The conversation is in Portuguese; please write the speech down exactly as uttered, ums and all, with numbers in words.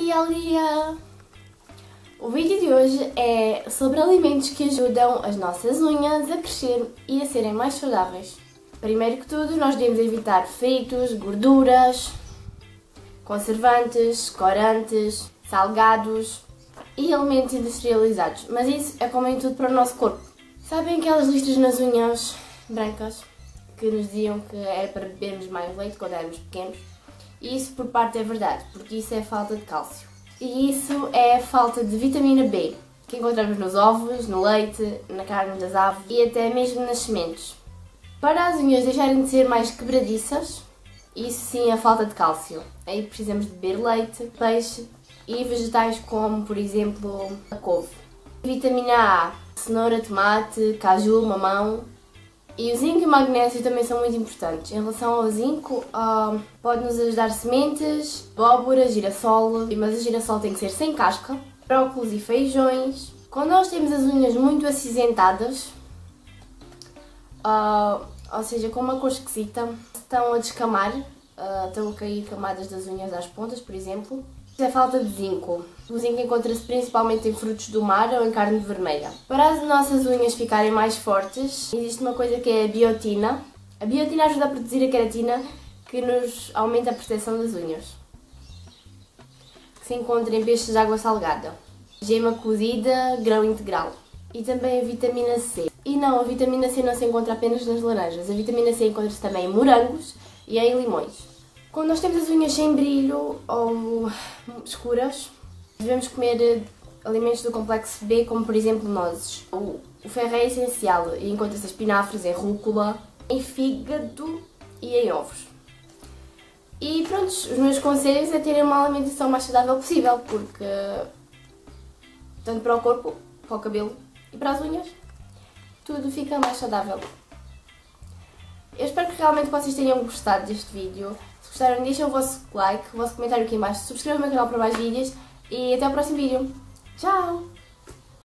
Tutorial dia! O vídeo de hoje é sobre alimentos que ajudam as nossas unhas a crescer e a serem mais saudáveis. Primeiro que tudo, nós devemos evitar fritos, gorduras, conservantes, corantes, salgados e alimentos industrializados. Mas isso é como em tudo para o nosso corpo. Sabem aquelas listras nas unhas brancas que nos diziam que era para bebermos mais leite quando éramos pequenos? E isso por parte é verdade, porque isso é falta de cálcio. E isso é falta de vitamina B, que encontramos nos ovos, no leite, na carne das aves e até mesmo nas sementes. Para as unhas deixarem de ser mais quebradiças, isso sim é falta de cálcio. Aí precisamos de beber leite, peixe e vegetais como, por exemplo, a couve. Vitamina A, cenoura, tomate, caju, mamão. E o zinco e o magnésio também são muito importantes. Em relação ao zinco, uh, pode-nos ajudar sementes, abóbora, girassol, mas a girassol tem que ser sem casca, brócolis e feijões. Quando nós temos as unhas muito acinzentadas, uh, ou seja, com uma cor esquisita, estão a descamar, uh, estão a cair camadas das unhas às pontas, por exemplo, isso é falta de zinco. O zinco encontra-se principalmente em frutos do mar ou em carne vermelha. Para as nossas unhas ficarem mais fortes, existe uma coisa que é a biotina. A biotina ajuda a produzir a queratina, que nos aumenta a proteção das unhas. Que se encontra em peixes de água salgada, gema cozida, grão integral. E também a vitamina C. E não, a vitamina C não se encontra apenas nas laranjas. A vitamina C encontra-se também em morangos e em limões. Quando nós temos as unhas sem brilho ou escuras, devemos comer alimentos do complexo B, como por exemplo nozes. O ferro é essencial e encontra-se em espinafres, em rúcula, em fígado e em ovos. E pronto, os meus conselhos é terem uma alimentação mais saudável possível, porque tanto para o corpo, para o cabelo e para as unhas, tudo fica mais saudável. Eu espero que realmente vocês tenham gostado deste vídeo. Se gostaram, deixem o vosso like, o vosso comentário aqui em baixo, subscrevam o meu canal para mais vídeos e até o próximo vídeo. Tchau!